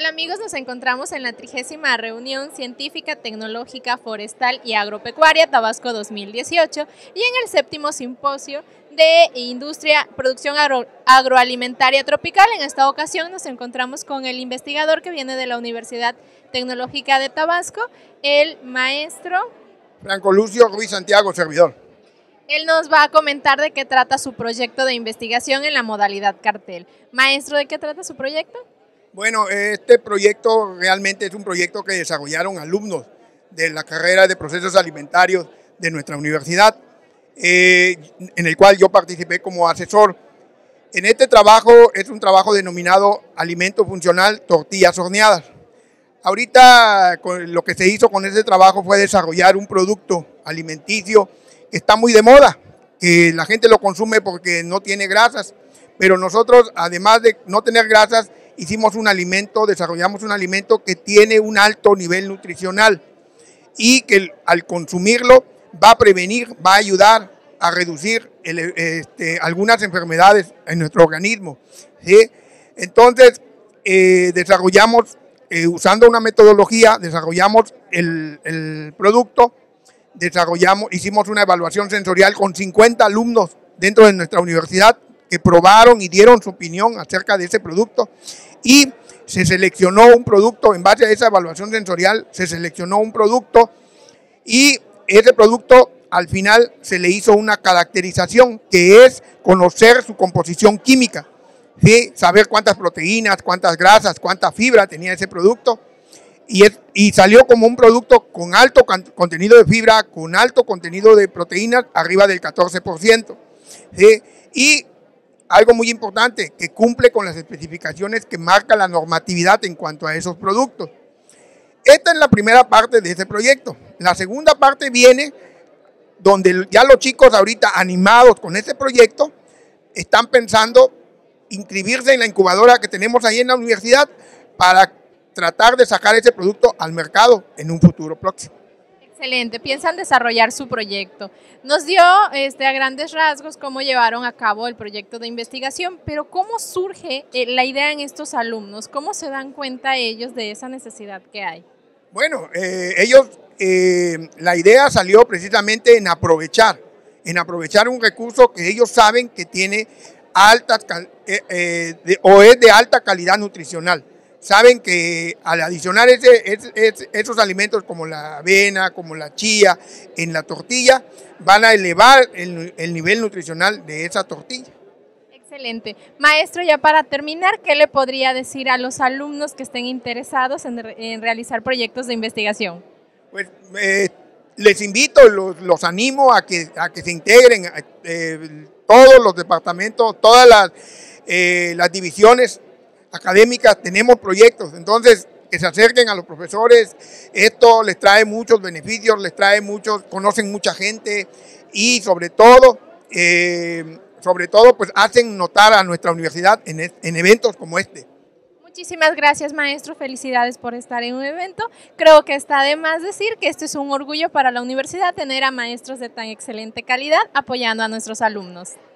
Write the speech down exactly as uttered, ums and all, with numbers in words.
tal amigos? Nos encontramos en la trigésima reunión científica, tecnológica, forestal y agropecuaria Tabasco dos mil dieciocho y en el séptimo simposio de industria, producción agro, agroalimentaria tropical. En esta ocasión nos encontramos con el investigador que viene de la Universidad Tecnológica de Tabasco, el maestro Franco Lucio Ruiz Santiago, servidor. Él nos va a comentar de qué trata su proyecto de investigación en la modalidad cartel. Maestro, ¿de qué trata su proyecto? Bueno, este proyecto realmente es un proyecto que desarrollaron alumnos de la carrera de procesos alimentarios de nuestra universidad, eh, en el cual yo participé como asesor. En este trabajo es un trabajo denominado alimento funcional tortillas horneadas. Ahorita lo que se hizo con ese trabajo fue desarrollar un producto alimenticio que está muy de moda, que la gente lo consume porque no tiene grasas, pero nosotros, además de no tener grasas, hicimos un alimento, desarrollamos un alimento que tiene un alto nivel nutricional y que al consumirlo va a prevenir, va a ayudar a reducir el, este, algunas enfermedades en nuestro organismo, ¿sí? Entonces, eh, desarrollamos, eh, usando una metodología, desarrollamos el, el producto, desarrollamos, hicimos una evaluación sensorial con cincuenta alumnos dentro de nuestra universidad que probaron y dieron su opinión acerca de ese producto y se seleccionó un producto, en base a esa evaluación sensorial, se seleccionó un producto y ese producto al final se le hizo una caracterización que es conocer su composición química, ¿sí? Saber cuántas proteínas, cuántas grasas, cuánta fibra tenía ese producto y, es, y salió como un producto con alto contenido de fibra, con alto contenido de proteínas, arriba del catorce por ciento, ¿sí? Y algo muy importante, que cumple con las especificaciones que marca la normatividad en cuanto a esos productos. Esta es la primera parte de ese proyecto. La segunda parte viene donde ya los chicos ahorita animados con este proyecto están pensando inscribirse en la incubadora que tenemos ahí en la universidad para tratar de sacar ese producto al mercado en un futuro próximo. Excelente, piensan desarrollar su proyecto. Nos dio este, a grandes rasgos cómo llevaron a cabo el proyecto de investigación, pero ¿cómo surge eh, la idea en estos alumnos? ¿Cómo se dan cuenta ellos de esa necesidad que hay? Bueno, eh, ellos, eh, la idea salió precisamente en aprovechar, en aprovechar un recurso que ellos saben que tiene altas, eh, eh, de, o es de alta calidad nutricional. Saben que al adicionar ese, ese, esos alimentos como la avena, como la chía en la tortilla, van a elevar el, el nivel nutricional de esa tortilla. Excelente. Maestro, ya para terminar, ¿qué le podría decir a los alumnos que estén interesados en, en realizar proyectos de investigación? Pues eh, les invito, los, los animo a que, a que se integren eh, todos los departamentos, todas las, eh, las divisiones académicas, tenemos proyectos, entonces que se acerquen a los profesores, esto les trae muchos beneficios, les trae muchos, conocen mucha gente y sobre todo, eh, sobre todo pues hacen notar a nuestra universidad en, en eventos como este. Muchísimas gracias, maestro, felicidades por estar en un evento. Creo que está de más decir que esto es un orgullo para la universidad tener a maestros de tan excelente calidad apoyando a nuestros alumnos.